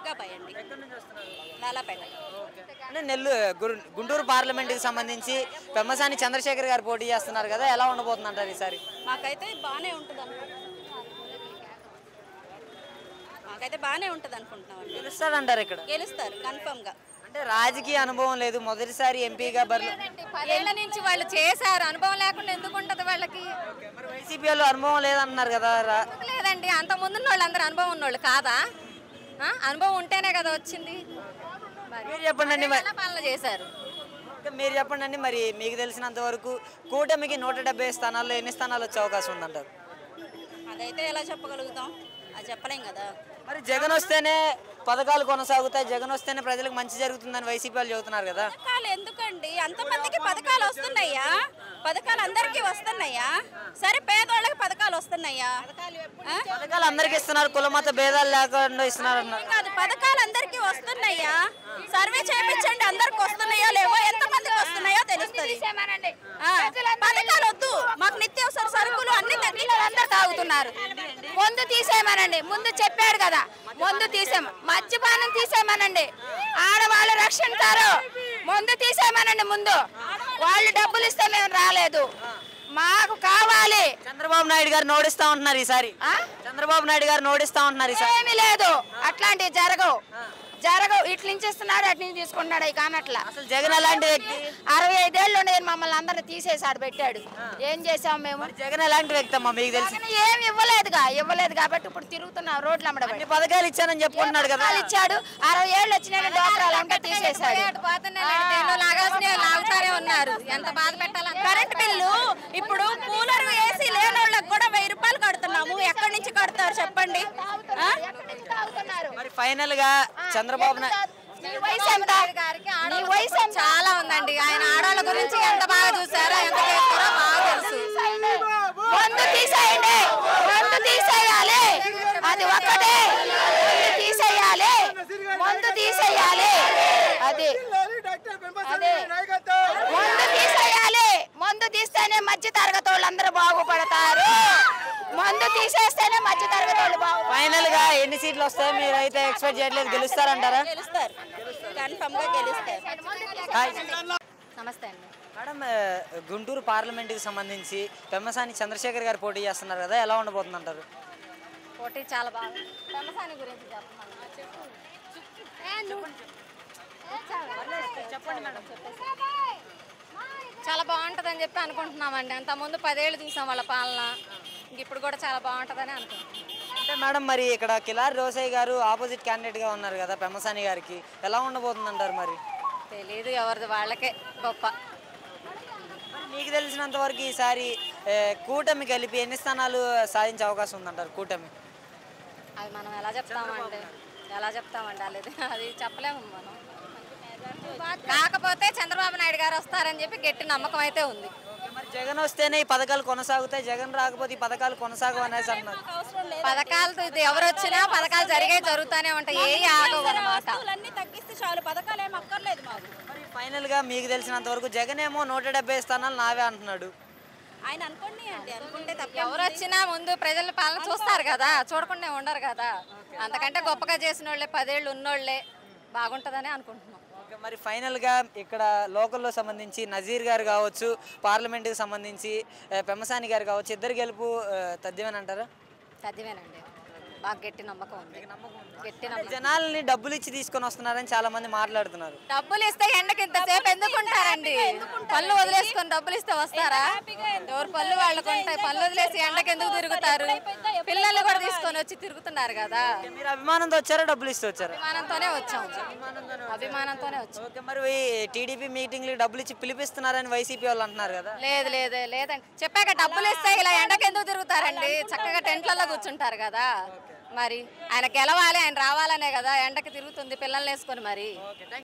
దుర్గాబాయ్ అండి, లాలాపేట. అంటే గుంటూరు పార్లమెంట్కి సంబంధించి పెమ్మసాని చంద్రశేఖర్ గారు పోటీ చేస్తున్నారు కదా, ఎలా ఉండబోతుంది అంటారు ఈసారి? మాకైతే బాగానే ఉంటుంది అనుకుంటున్నాం. గెలుస్తారంటారు ఇక్కడ? గెలుస్తారు కన్ఫర్మ్గా. అంటే రాజకీయ అనుభవం లేదు, మొదటిసారి ఎంపీగా బరిలో 10 ఏళ్ల నుంచి వాళ్ళు చేశారు, అనుభవం లేకుండా ఎందుకు ఉంటుంది వాళ్ళకి? మరి వైసీపీ వాళ్ళు అనుభవం లేదన్నారు కదా. లేదండి, అంత ముందున్న వాళ్ళు అందరూ అనుభవం ఉన్నోళ్ళు కాదా? అనుభవం ఉంటేనే కదా వచ్చింది. మీరు చెప్పండి అండి, పాలన చేశారు. మీరు చెప్పండి అండి, మరి మీకు తెలిసినంత వరకు కూటమికి 170 స్థానాల్లో ఎన్ని స్థానాలు వచ్చే అవకాశం ఉందంటారు? అదైతే ఎలా చెప్పగలుగుతాం, అది చెప్పలేం కదా. మరి జగన్ వస్తేనే పథకాలు కొనసాగుతాయి, జగన్ వస్తేనే ప్రజలకు మంచి జరుగుతుందని వైసీపీ వాళ్ళు చెబుతున్నారు కదా. పథకాలు ఎందుకండి, అంతమందికి పథకాలు వస్తున్నాయా? పథకాలు అందరికీ వస్తున్నాయా? సరే పేదోళ్ళకి పథకాలు వస్తున్నాయా? పథకాలు అందరికి ఇస్తున్నారు, కులమత భేదాలు లేకుండా ఇస్తున్నారు అన్నారు. కాదు, పథకాలు అందరికీ వస్తున్నాయా? సర్వే చేయించండి, అందరికి వస్తున్నాయో లేవో, ఎంతమందికి వస్తున్నాయో తెలుస్తుంది. పథకాలు వద్దు, మాకు నిత్యావసర సరుకులు అన్ని అందరు తాగుతున్నారు. ముందు తీసేయమనండి, ముందు చెప్పాడు కదా, ముందు తీసేమ మద్యపానం తీసేయమనండి, ఆడవాళ్ళు రక్షించారు. ముందు తీసేయమనండి, ముందు వాళ్ళు డబ్బులు ఇస్తే మేము రాలేదు, మాకు కావాలి. చంద్రబాబు నాయుడు గారు నోడిస్తా ఉంటున్నారు ఈసారి. చంద్రబాబు నాయుడు గారు నోడిస్తా ఉంటున్నారు ఈసారి. ఏమీ లేదు, అట్లాంటివి జరగవు. ఇట్ల నుంచి ఇస్తున్నాడు, అటు నుంచి తీసుకుంటున్నాడు. అవి కానట్లా. అసలు జగన్ అలాంటి వ్యక్తి? 65 ఏళ్ళు ఉండేది, మమ్మల్ని అందరిని తీసేసాడు, పెట్టాడు. ఏం చేసాం మేము? జగన్ ఎలాంటి వ్యక్తి అమ్మా మీకు తెలిసి? ఏమి ఇవ్వలేదు కాబట్టి ఇప్పుడు తిరుగుతున్నాం రోడ్లు అమ్మడం. అన్ని పథకాలు ఇచ్చానని చెప్పుకుంటున్నాడు కదా. ఇచ్చాడు, 60 ఏళ్ళు వచ్చిన డోక్రాలు అంటే తీసేసాడు. లాగుతారే ఉన్నారు, ఎంత బాధ పెట్టాలి. కరెంట్ బిల్లు ఇప్పుడు కూలర్ ఏసీ లేని వాళ్ళకి కూడా 1000 రూపాయలు కడుతున్నాము. ఎక్కడి నుంచి కడతారు చెప్పండి? మరి ఫైనల్ గా చంద్రబాబు నాయుడు చాలా ఉందండి. ఆయన ఆడవాళ్ళ గురించి ఎంత బాగా చూసారో, ఎంత చేస్తారో బాగా తెలుసు. ముందు తీసేయండి, ముందు తీసేయాలి, అది ఒక్కటే. తీసేయాలి, ముందు తీసేయాలి, అది ముందు తీసేయాలి. ముందు తీస్తేనే మధ్య తరగతి వాళ్ళు అందరూ బాగుపడతారు. ముందు తీసేస్తేనే మధ్య తరగతి వాళ్ళు బాగుపడతారు. ఫైనల్ గా ఎన్ని సీట్లు వస్తాయో మీరు అయితే ఎక్స్పెక్ట్ చేయట్లేదు, గెలుస్తారంటారా? గెలుస్తారు, కన్ఫర్మ్ గా గెలుస్తారు. నమస్తే అండి మేడం, గుంటూరు పార్లమెంట్కి సంబంధించి పెమ్మసాని చంద్రశేఖర్ గారు పోటీ చేస్తున్నారు కదా, ఎలా ఉండబోతుంది అంటారు? పోటీ చాలా బాగా. పెమ్మసాని గురించి చెప్పండి మేడం. చాలా బాగుంటుందని చెప్పి అనుకుంటున్నామండి. అంతకుముందు 10 ఏళ్ళు చూసాం వాళ్ళ పాలన, ఇప్పుడు కూడా చాలా బాగుంటుందని అనుకుంటున్నాం. అంటే మేడం, మరి ఇక్కడ కిలారి రోసయ్య గారు ఆపోజిట్ క్యాండిడేట్గా ఉన్నారు కదా పెమ్మసాని గారికి, ఎలా ఉండబోతుంది అంటారు? మరి తెలీదు, ఎవరిది వాళ్ళకే గొప్ప. మీకు తెలిసినంత వరకు ఈసారి కూటమి కలిపి ఎన్ని స్థానాలు సాధించే అవకాశం ఉందంటారు కూటమి? అది మనం ఎలా చెప్తామండి అది చెప్పలేము మనం. కాకపోతే చంద్రబాబు నాయుడు గారు వస్తారని చెప్పి గట్టి నమ్మకం అయితే ఉంది. మరి జగన్ వస్తేనే ఈ పథకాలు కొనసాగుతాయి, జగన్ రాకపోతే ఈ పథకాలు కొనసాగవు అనేసి అన్నారు. పథకాలతో ఇది ఎవరు వచ్చినా పథకాలు జరుగుతూనే ఉంటాయి, ఏ ఆగవు అన్నమాట. తగ్గిస్తే చాలు, పథకాలు ఏమి అక్కర్లేదు మాకు. మరి ఫైనల్ గా మీకు తెలిసినంత వరకు జగన్ ఏమో 170 స్థానాలు నావే అంటున్నాడు. ఆయన అనుకోండి అండి, అనుకుంటే తప్ప. ఎవరు వచ్చినా ముందు ప్రజల పాలన చూస్తారు కదా, చూడకుండా ఉండరు కదా. అంతకంటే గొప్పగా చేసిన వాళ్ళే, 10 ఏళ్ళు ఉన్నోళ్లే బాగుంటుందని అనుకుంటున్నాం. మరి ఫైనల్గా ఇక్కడ లోకల్లో సంబంధించి నజీర్ గారు కావచ్చు, పార్లమెంట్కి సంబంధించి పెమ్మసాని గారు కావచ్చు, ఇద్దరు గెలుపు తథ్యమేనంటారా? తథ్యమేనండి, బాగా గట్టి నమ్మకం ఉంది. జనాలని డబ్బులు ఇచ్చి తీసుకొని వస్తున్నారని చాలా మంది మాట్లాడుతున్నారు. డబ్బులు ఇస్తే ఎండకి ఇంతసేపు ఎందుకుంటారండి? పళ్ళు వదిలేసుకొని డబ్బులు ఇస్తే వస్తారా? ఎవరు పళ్ళు వాళ్ళకు ఉంటాయి, పళ్ళు వదిలేసి ఎండకి ఎందుకు తిరుగుతారు? పిల్లలు కూడా తీసుకొని వచ్చి తిరుగుతున్నారు కదా. మీరు అభిమానంతో వచ్చారా, డబ్బులు ఇస్తే వచ్చారా? అభిమానంతోనే వచ్చాం. ఓకే, మరి టీడీపీ మీటింగ్లు డబ్బులు ఇచ్చి పిలిపిస్తున్నారని వైసీపీ వాళ్ళు అంటున్నారు కదా. లేదండి, చెప్పాక డబ్బులు ఇస్తే ఇలా ఎండకి ఎందుకు తిరుగుతారండి? చక్కగా టెంట్లలో కూర్చుంటారు కదా. మరి ఆయన గెలవాలి, ఆయన రావాలనే కదా ఎండకి తిరుగుతుంది పిల్లల్ని వేసుకొని. మరి